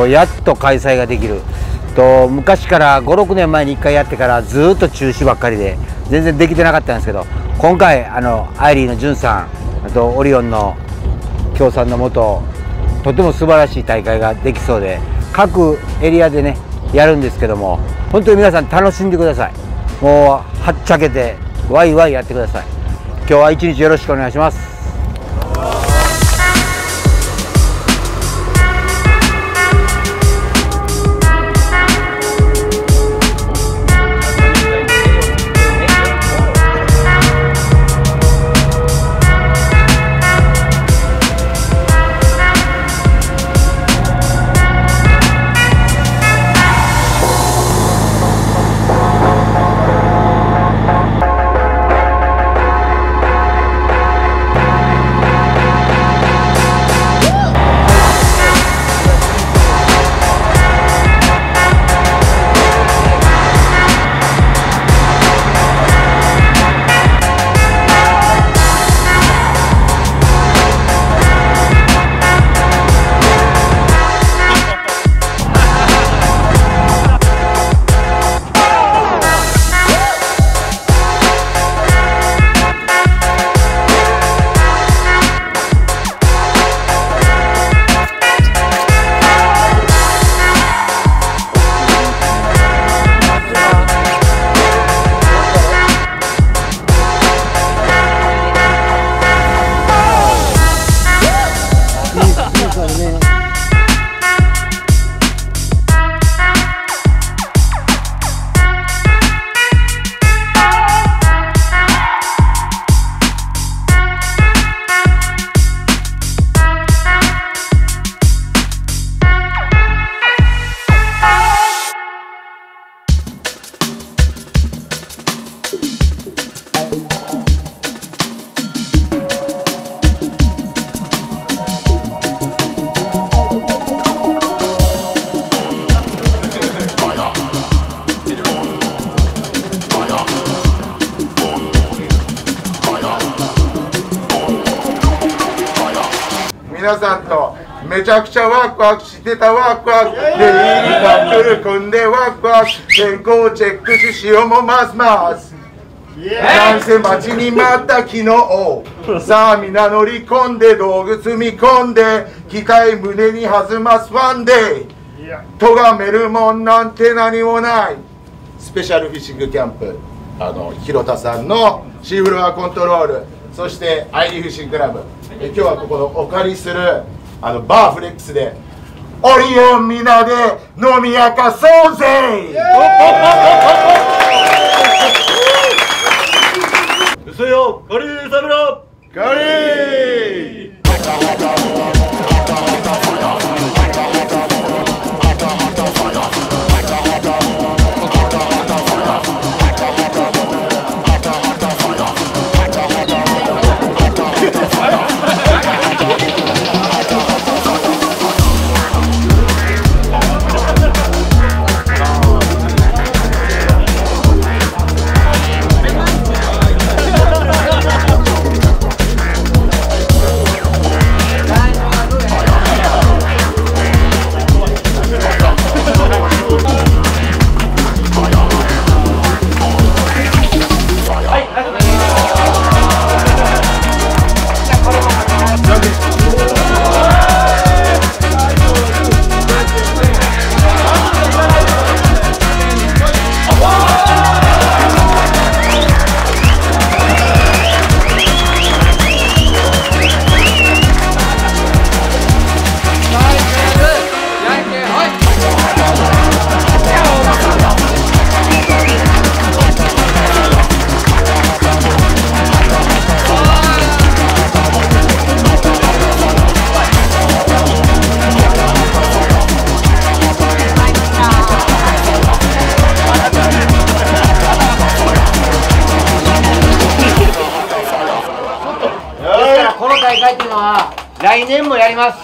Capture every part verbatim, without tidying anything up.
やっと開催ができると、昔からごろくねんまえにいっかいやってからずっと中止ばっかりで全然できてなかったんですけど、今回あのアイリーのじゅんさん、あとオリオンの協賛のもと、とても素晴らしい大会ができそうで、各エリアでねやるんですけども、本当に皆さん楽しんでください。もうはっちゃけてワイワイやってください。今日は一日よろしくお願いします。 皆さんとめちゃくちゃワクワクしてたワクワクで、いいカップル組んでワクワク、天候チェックし潮もますます。なんせ待ちに待った昨日、さあ皆乗り込んで道具積み込んで、機械胸に弾ますファンデー、とがめるもんなんて何もない。スペシャルフィッシングキャンプ、あの広田さんのシーフロアコントロール、そしてアイリーフィッシングクラブ、え今日はここのお借りするあのバーフレックスでオリオンみんなで飲み明かそうぜ。 嘘よ、ガリーサムラガリー大会っていうのは来年もやります。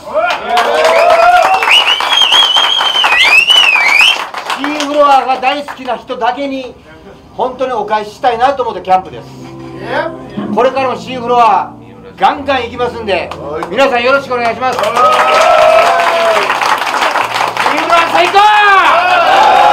シーフロアが大好きな人だけに本当にお返ししたいなと思ったキャンプです。これからもシーフロアガンガン行きますんで、皆さんよろしくお願いします。 最高。